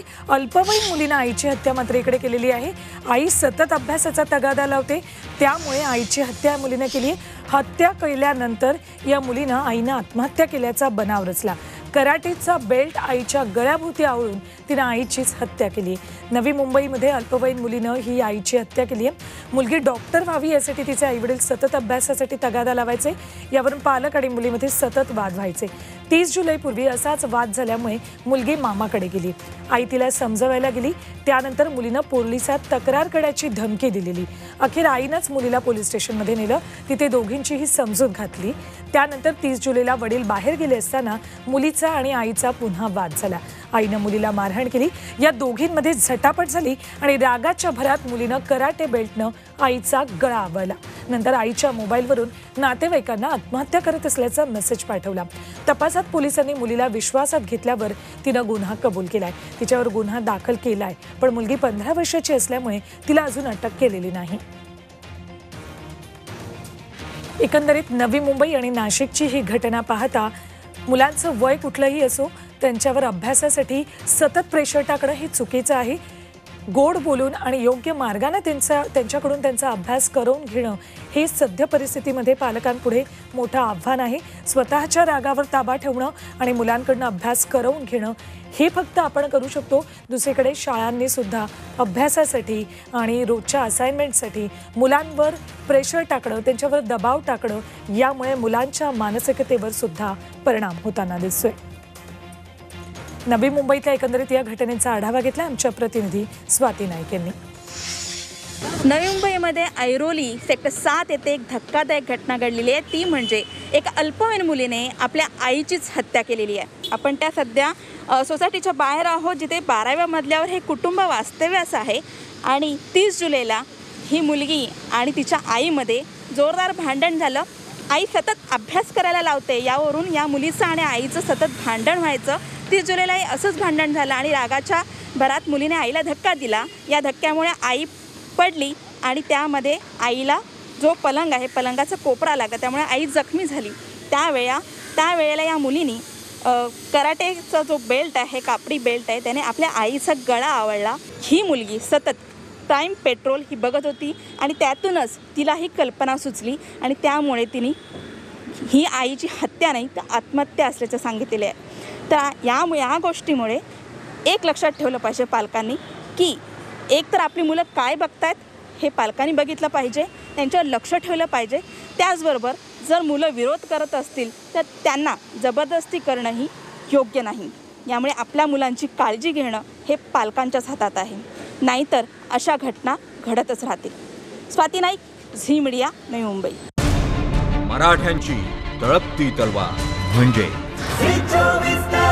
अल्पवयीन मुलीने आईची हत्या मात्र इकडे केलेली आहे। आई सतत अभ्यासाचा तगादा लावते, त्यामुळे आईची हत्या मुलीने केली। हत्या केल्यानंतर या मुलीने आईने आत्महत्या केल्याचा बनाव रचला। कराटेचा बेल्ट आईच्या गळ्याभोवती आवळून तिने आईचीच हत्या केली। नवी मुंबईमध्ये अल्पवयीन मुलीने ही आईची हत्या केली आहे। मुलगी डॉक्टर व्हावी यासाठी तिचे आईवडील सतत अभ्यासासाठी तगादा लावायचे, यावरून पालक आणि मुलीमध्ये सतत वाद व्हायचे। 30 जुलैपूर्वी असाच वाद झाल्यामुळे मुलगी मामाकडे गेली। आई तिला समजवायला गेली, त्यानंतर मुलीने पोलिसात तक्रार करण्याची धमकी दिलेली। अखेर आईनेच मुलीला पोलीस स्टेशनमध्ये नेलं, तिथे दोघींचीही समजूत घातली। त्यानंतर 30 जुलैला वडील बाहेर गेले असताना मुलीचा आणि आईचा पुन्हा वाद झाला। आईने मुलीला मारहाण केली, या दोघींमध्ये झटापट झाली आणि रागाच्या भरात मुलीने कराटे बेल्टने आईचा गळा आवळला। नंतर आईच्या मोबाईलवरून नातेवाईकांना आत्महत्या करत असल्याचा मेसेज पाठवला। तपासात पोलिसांनी मुलीला विश्वासात घेतल्यावर तिने गुन्हा कबूल केलाय। तिच्यावर गुन्हा दाखल केलाय, पण मुलगी 15 वर्षाची असल्यामुळे तिला अजून अटक केलेली नाही। एकंदरीत नवी मुंबई आणि नाशिकची ही घटना पाहता मुलांचं वय कुठलंही असो, त्यांच्यावर अभ्यासासाठी सतत प्रेशर टाकणं हे चुकीचं आहे। गोड बोलून आणि योग्य मार्गाने त्यांच्याकडून त्यांचा अभ्यास करून घेणं हे सध्या परिस्थितीमध्ये पालकांपुढे मोठं आव्हान आहे। स्वतःच्या रागावर ताबा ठेवणं आणि मुलांकडून अभ्यास करून घेणं हे फक्त आपण करू शकतो। दुसरीकडे शाळांनी सुद्धा अभ्यासासाठी आणि रोजच्या असाइनमेंटसाठी मुलांवर प्रेशर टाकणं, त्यांच्यावर दबाव टाकणं, यामुळे मुलांच्या मानसिकतेवर सुद्धा परिणाम होताना दिसतोय। नवी मुंबईतल्या एकंदरीत या घटनेचा आढावा घेतला आमच्या प्रतिनिधी स्वाती नाईक यांनी। नवी मुंबईमध्ये ऐरोली सेक्टर 7 येथे एक धक्कादायक घटना घडलेली आहे। ती म्हणजे एक अल्पवयीन मुलीने आपल्या आईचीच हत्या केलेली आहे। आपण त्या सध्या सोसायटीच्या बाहेर आहोत, जिथे 12व्या मजल्यावर हे कुटुंब वास्तव्यास आहे आणि 30 जुलैला ही मुलगी आणि तिच्या आईमध्ये जोरदार भांडण झालं। आई सतत अभ्यास करायला लावते, यावरून या मुलीचं आणि आईचं सतत भांडण व्हायचं। 30 जुलैलाही असंच भांडण झालं आणि रागाच्या भरात मुलीने आईला धक्का दिला। या धक्क्यामुळे आई पडली आणि त्यामध्ये आईला जो पलंग आहे, पलंगाचा कोपरा लागला, त्यामुळे आई जखमी झाली। त्यावेळेला या मुलीने कराटेचा जो बेल्ट आहे, कापडी बेल्ट आहे, त्याने आपल्या आईचा गळा आवळला। ही मुलगी सतत प्राईम पेट्रोल ही बघत होती आणि त्यातूनच तिला ही कल्पना सुचली आणि त्यामुळे तिने ही आईची हत्या नाही तर आत्महत्या असल्याचं सांगितलेलं आहे। तर या गोष्टीमुळे एक लक्षात ठेवलं पाहिजे पालकांनी, की एक तर आपली मुलं काय बघतायत हे पालकांनी बघितलं पाहिजे, त्यांच्यावर लक्ष ठेवलं पाहिजे। त्याचबरोबर जर मुलं विरोध करत असतील तर त्यांना जबरदस्ती करणंही योग्य नाही। यामुळे आपल्या मुलांची काळजी घेणं हे पालकांच्याच हातात आहे, नाहीतर अशा घटना घडतच राहतील। Swati Naik, Zee media, Navi Mumbai. मराठ्यांची तळपती तलवार म्हणजे